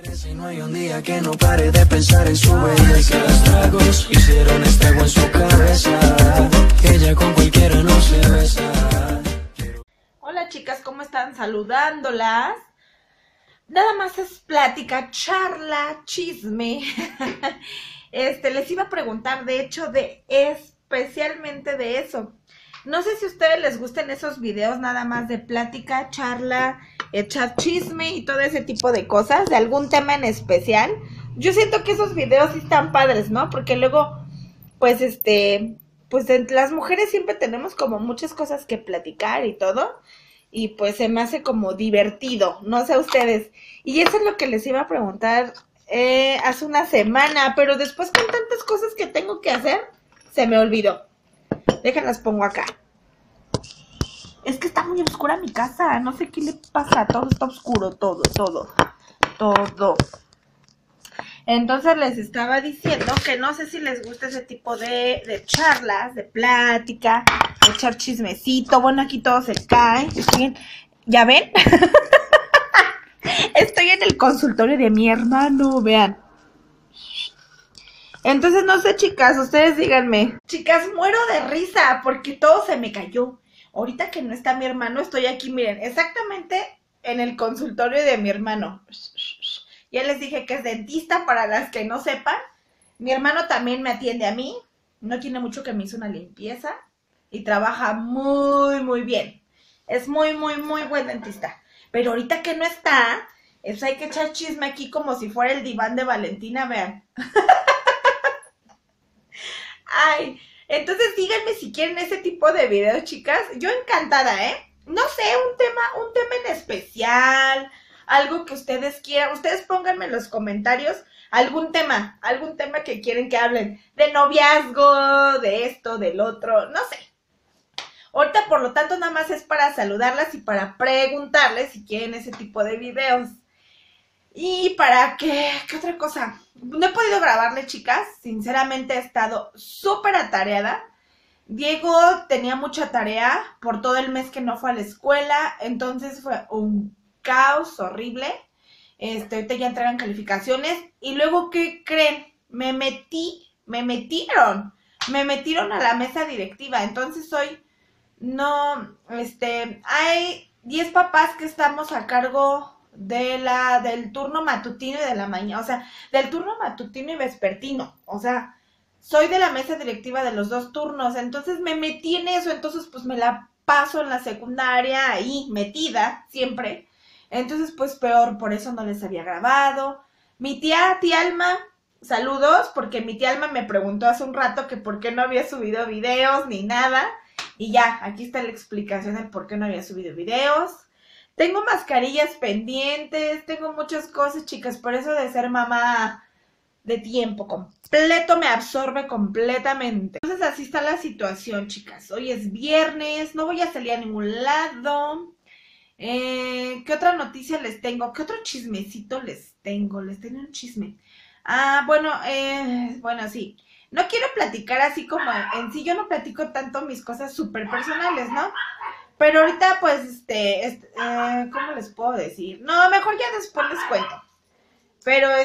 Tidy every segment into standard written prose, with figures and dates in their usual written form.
Si no hay un día que no pare de pensar en su belleza, que los tragos hicieron estrago en su cabeza, que ella con cualquiera no se besa. Hola chicas, ¿cómo están? Saludándolas. Nada más es plática, charla, chisme. Les iba a preguntar, de hecho, especialmente de eso. No sé si a ustedes les gustan esos videos nada más de plática, charla, echar chisme y todo ese tipo de cosas, de algún tema en especial. Yo siento que esos videos sí están padres, ¿no? Porque luego, pues las mujeres siempre tenemos como muchas cosas que platicar y todo. Y pues se me hace como divertido, no sé a ustedes. Y eso es lo que les iba a preguntar hace una semana, pero después con tantas cosas que tengo que hacer, se me olvidó. Déjenlas pongo acá. Es que está muy oscura mi casa, no sé qué le pasa, todo está oscuro, todo. Entonces les estaba diciendo que no sé si les gusta ese tipo de charlas, de plática, de echar chismecito. Bueno, aquí todo se cae. ¿Ya ven? Estoy en el consultorio de mi hermano, vean. Entonces no sé, chicas, ustedes díganme. Chicas, muero de risa porque todo se me cayó. Ahorita que no está mi hermano, estoy aquí, miren, exactamente en el consultorio de mi hermano. Ya les dije que es dentista, para las que no sepan. Mi hermano también me atiende a mí. No tiene mucho que me hizo una limpieza. Y trabaja muy bien. Es muy buen dentista. Pero ahorita que no está, hay que echar chisme aquí como si fuera el diván de Valentina, vean. Ay, entonces díganme si quieren ese tipo de videos, chicas. Yo encantada, ¿eh? No sé, un tema en especial, algo que ustedes quieran. Ustedes pónganme en los comentarios algún tema que quieren que hablen. De noviazgo, de esto, del otro, no sé. Ahorita, por lo tanto, nada más es para saludarlas y para preguntarles si quieren ese tipo de videos. Y para ¿qué otra cosa? No he podido grabarle, chicas. Sinceramente he estado súper atareada. Diego tenía mucha tarea por todo el mes que no fue a la escuela. Entonces fue un caos horrible. Ahorita ya entregan calificaciones. Y luego, ¿qué creen? Me metieron a la mesa directiva. Entonces hoy hay 10 papás que estamos a cargo del turno matutino y de la mañana, o sea, del turno matutino y vespertino, o sea, soy de la mesa directiva de los dos turnos, entonces me metí en eso, entonces pues me la paso en la secundaria ahí metida siempre, entonces pues peor, por eso no les había grabado. Mi tía Alma, saludos, porque mi tía Alma me preguntó hace un rato que por qué no había subido videos ni nada, y ya, aquí está la explicación del por qué no había subido videos. Tengo mascarillas pendientes, tengo muchas cosas, chicas, por eso de ser mamá de tiempo completo me absorbe completamente. Entonces así está la situación, chicas. Hoy es viernes, no voy a salir a ningún lado. ¿Qué otra noticia les tengo? ¿Qué otro chismecito les tengo? Les tengo un chisme. Bueno, sí. No quiero platicar así como en sí, yo no platico tanto mis cosas súper personales, ¿no? Pero ahorita, pues, ¿cómo les puedo decir? No, mejor ya después les cuento. Pero, nada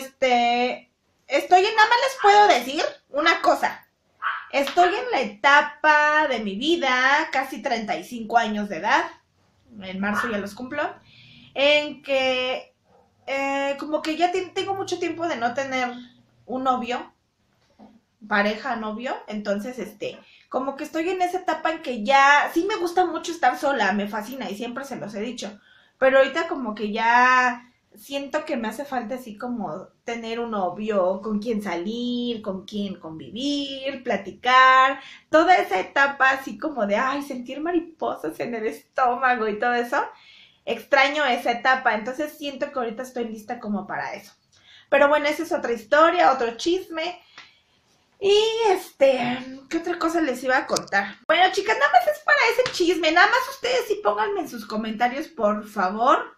más les puedo decir una cosa. Estoy en la etapa de mi vida, casi 35 años de edad. En marzo ya los cumplo. En que, como que ya tengo mucho tiempo de no tener un novio. Pareja, novio. Entonces, como que estoy en esa etapa en que ya, sí me gusta mucho estar sola, me fascina y siempre se los he dicho, pero ahorita como que ya siento que me hace falta así como tener un novio, con quien salir, con quien convivir, platicar, toda esa etapa así como de, sentir mariposas en el estómago y todo eso, extraño esa etapa, entonces siento que ahorita estoy lista como para eso. Pero bueno, esa es otra historia, otro chisme. Y ¿qué otra cosa les iba a contar? Bueno, chicas, nada más es para ese chisme. Nada más ustedes sí pónganme en sus comentarios, por favor.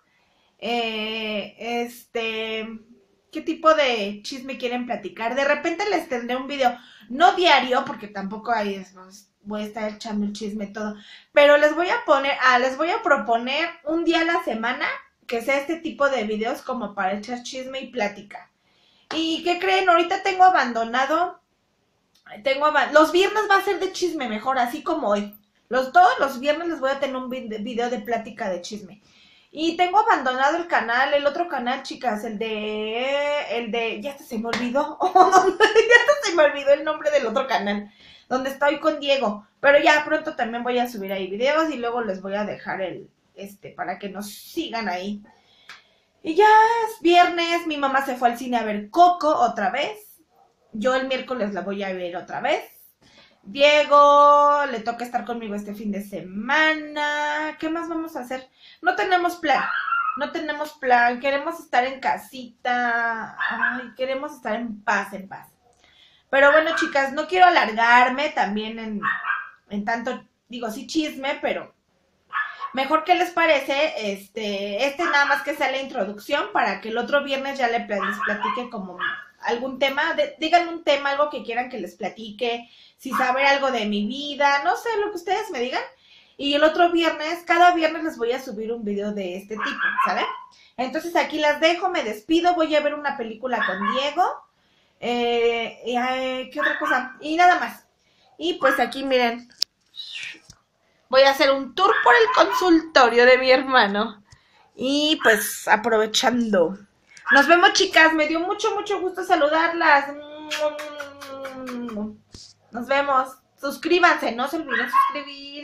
¿Qué tipo de chisme quieren platicar? De repente les tendré un video, no diario, porque tampoco ahí voy a estar echando el chisme todo. Pero les voy a proponer un día a la semana que sea este tipo de videos como para echar chisme y plática. ¿Y qué creen? Ahorita tengo abandonado, los viernes va a ser de chisme mejor, así como hoy. Todos los viernes les voy a tener un video de plática de chisme. Y tengo abandonado el canal, el otro canal, chicas, el de, ya hasta se me olvidó, ya hasta se me olvidó el nombre del otro canal, donde estoy con Diego. Pero ya pronto también voy a subir ahí videos y luego les voy a dejar para que nos sigan ahí. Y ya es viernes, mi mamá se fue al cine a ver Coco otra vez. Yo el miércoles la voy a ver otra vez. Diego le toca estar conmigo este fin de semana. ¿Qué más vamos a hacer? No tenemos plan, queremos estar en casita. Ay, queremos estar en paz. Pero bueno, chicas, no quiero alargarme también en tanto, digo, sí chisme, pero mejor, ¿qué les parece? Nada más que sea la introducción para que el otro viernes ya les platique como algún tema, díganme un tema, algo que quieran que les platique, si saber algo de mi vida, no sé, lo que ustedes me digan. Y el otro viernes, cada viernes les voy a subir un video de este tipo, ¿saben? Entonces aquí las dejo, me despido, voy a ver una película con Diego. ¿Qué otra cosa? Y nada más. Y pues aquí miren, voy a hacer un tour por el consultorio de mi hermano. Y pues aprovechando. Nos vemos, chicas. Me dio mucho gusto saludarlas. Nos vemos. Suscríbanse. No se olviden suscribir.